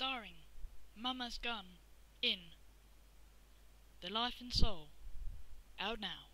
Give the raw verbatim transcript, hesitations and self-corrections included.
starring Mama's Gun in The Life and Soul, out now.